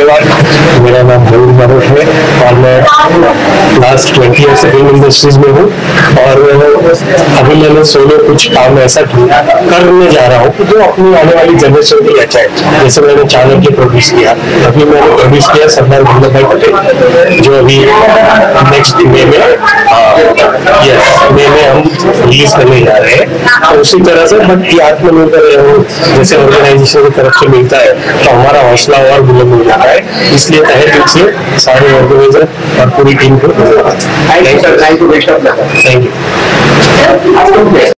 धन्यवाद। मेरा नाम मयूर मारोट है और मैं लास्ट 20 ईयर से फिल्म इंडस्ट्रीज में हूँ और अभी मैंने सोलो कुछ काम ऐसा करने जा रहा हूँ जो अपनी आने वाली जनरेशन के लिए अच्छा है। जैसे मैंने चाणक्य प्रोड्यूस किया, अभी मैंने प्रोड्यूस किया सरदार वल्लभ भाई पटेल, जो अभी नेक्स्ट मे में हम रिलीज करने जा रहे हैं। तो उसी तरह से बट ये आत्मनिर्भर जैसे ऑर्गेनाइजेशन की तरफ से मिलता है तो हमारा हौसला और बुलंद हो जाता है। इसलिए तहे दिल से सारे ऑर्गेनाइजर और पूरी टीम को धन्यवाद। Thank you.